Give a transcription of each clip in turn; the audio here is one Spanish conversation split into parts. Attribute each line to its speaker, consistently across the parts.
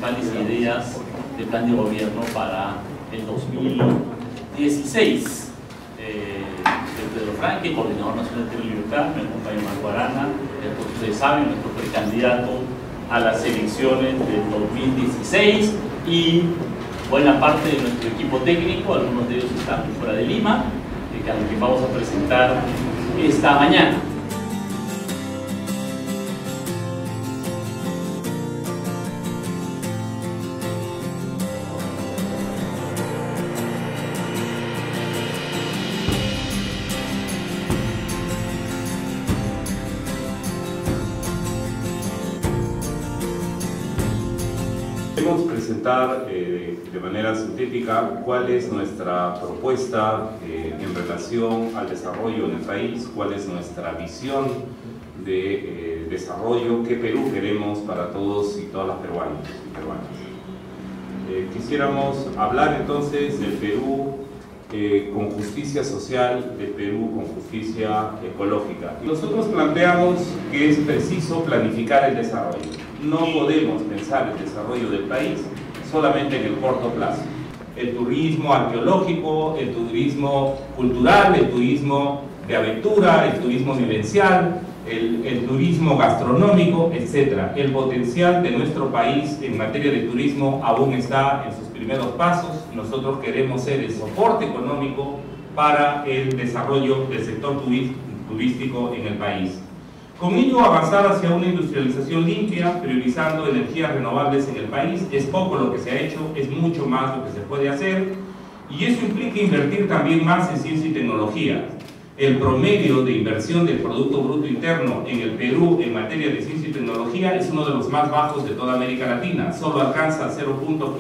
Speaker 1: principales ideas del plan de gobierno para el 2016. Pedro Franque, coordinador nacional de Libertad, mi compañero Marco Arana, como ustedes saben, nuestro precandidato a las elecciones del 2016, y buena parte de nuestro equipo técnico, algunos de ellos están fuera de Lima, a los que vamos a presentar esta mañana.
Speaker 2: Queremos presentar de manera sintética cuál es nuestra propuesta en relación al desarrollo en el país, cuál es nuestra visión de desarrollo, qué Perú queremos para todos y todas las peruanas y peruanas. Quisiéramos hablar entonces del Perú con justicia social, del Perú con justicia ecológica. Nosotros planteamos que es preciso planificar el desarrollo. No podemos pensar el desarrollo del país solamente en el corto plazo. El turismo arqueológico, el turismo cultural, el turismo de aventura, el turismo vivencial, el turismo gastronómico, etc. El potencial de nuestro país en materia de turismo aún está en sus primeros pasos. Nosotros queremos ser el soporte económico para el desarrollo del sector turístico en el país. Con ello, avanzar hacia una industrialización limpia, priorizando energías renovables en el país. Es poco lo que se ha hecho, es mucho más lo que se puede hacer, y eso implica invertir también más en ciencia y tecnología. El promedio de inversión del Producto Bruto Interno en el Perú en materia de ciencia y tecnología es uno de los más bajos de toda América Latina. Solo alcanza 0.15%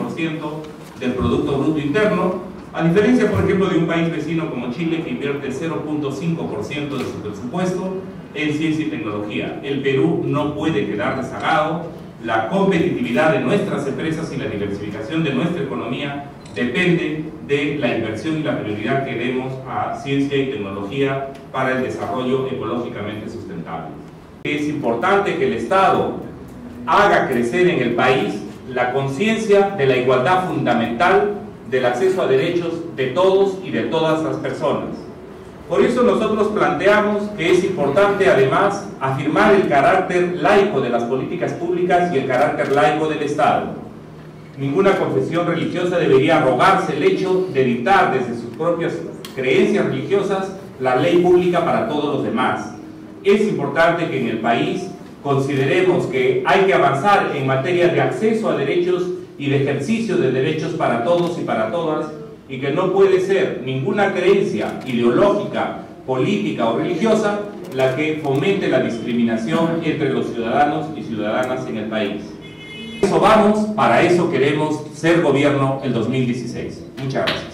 Speaker 2: del Producto Bruto Interno, a diferencia, por ejemplo, de un país vecino como Chile, que invierte el 0.5% de su presupuesto en ciencia y tecnología. El Perú no puede quedar rezagado. La competitividad de nuestras empresas y la diversificación de nuestra economía depende de la inversión y la prioridad que demos a ciencia y tecnología para el desarrollo ecológicamente sustentable. Es importante que el Estado haga crecer en el país la conciencia de la igualdad fundamental del acceso a derechos de todos y de todas las personas. Por eso nosotros planteamos que es importante además afirmar el carácter laico de las políticas públicas y el carácter laico del Estado. Ninguna confesión religiosa debería arrogarse el hecho de dictar desde sus propias creencias religiosas la ley pública para todos los demás. Es importante que en el país consideremos que hay que avanzar en materia de acceso a derechos y de ejercicio de derechos para todos y para todas, y que no puede ser ninguna creencia ideológica, política o religiosa la que fomente la discriminación entre los ciudadanos y ciudadanas en el país. Eso vamos, para eso queremos ser gobierno el 2016. Muchas gracias.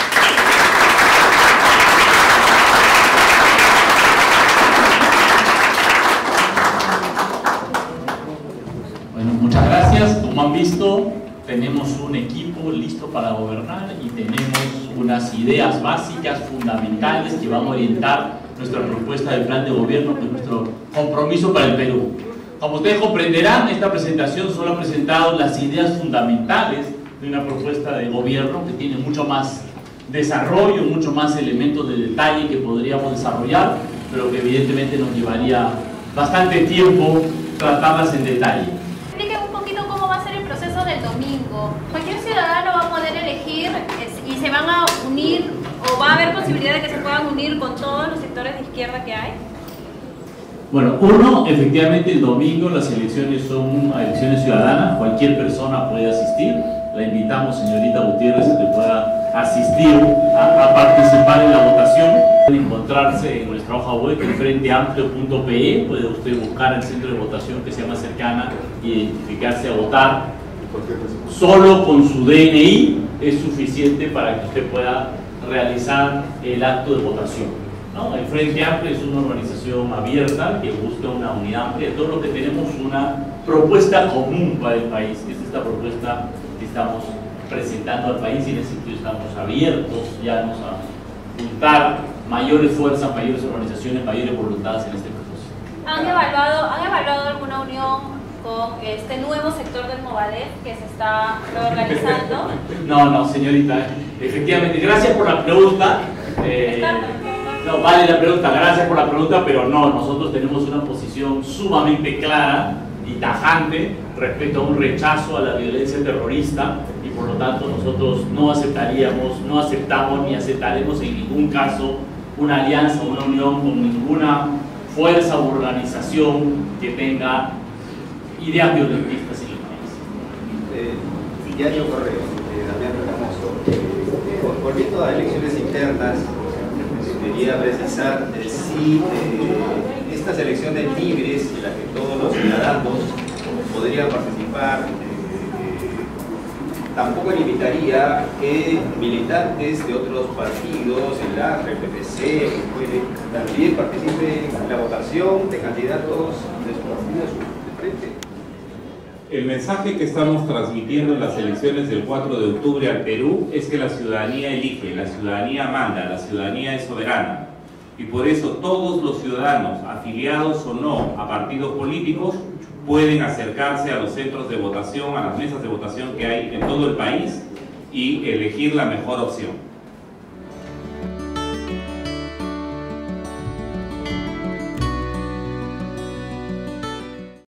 Speaker 1: Bueno, muchas gracias. Como han visto, tenemos un equipo listo para gobernar y tenemos unas ideas básicas, fundamentales, que van a orientar nuestra propuesta de plan de gobierno, que es nuestro compromiso para el Perú. Como ustedes comprenderán, esta presentación solo ha presentado las ideas fundamentales de una propuesta de gobierno que tiene mucho más desarrollo, mucho más elementos de detalle que podríamos desarrollar, pero que evidentemente nos llevaría bastante tiempo tratarlas en detalle.
Speaker 3: Del domingo, cualquier ciudadano va a poder elegir y se van a unir, o va a haber posibilidad de que se puedan unir con todos los sectores de izquierda que hay.
Speaker 1: Bueno, uno, efectivamente el domingo las elecciones son elecciones ciudadanas, cualquier persona puede asistir. La invitamos, señorita Gutiérrez, a que pueda asistir a participar en la votación. Puede encontrarse en nuestra hoja web en frenteamplio.pe, puede usted buscar el centro de votación que sea más cercana e identificarse a votar. Solo con su DNI es suficiente para que usted pueda realizar el acto de votación, ¿no? El Frente Amplio es una organización abierta que busca una unidad amplia. Todo lo que tenemos una propuesta común para el país, que es esta propuesta que estamos presentando al país, y en ese sentido estamos abiertos ya a juntar mayores fuerzas, mayores organizaciones, mayores voluntades en este proceso.
Speaker 3: ¿Han evaluado alguna unión con este nuevo sector del Movadef que se está reorganizando?
Speaker 1: No, señorita, efectivamente, gracias por la pregunta. No, vale la pregunta, gracias por la pregunta, pero no, nosotros tenemos una posición sumamente clara y tajante respecto a un rechazo a la violencia terrorista y por lo tanto nosotros no aceptamos ni aceptaremos en ningún caso una alianza, una unión con ninguna fuerza u organización que tenga ideas violentistas en el país.
Speaker 4: Diario Correo, Damián Retamoso. Volviendo a elecciones internas, quería precisar si estas elecciones libres en las que todos los ciudadanos podrían participar, tampoco limitaría que militantes de otros partidos, el AFRE, el PPC, también participen en la votación de candidatos de su partido de frente.
Speaker 2: El mensaje que estamos transmitiendo en las elecciones del 4 de octubre al Perú es que la ciudadanía elige, la ciudadanía manda, la ciudadanía es soberana. Y por eso todos los ciudadanos, afiliados o no a partidos políticos, pueden acercarse a los centros de votación, a las mesas de votación que hay en todo el país y elegir la mejor opción.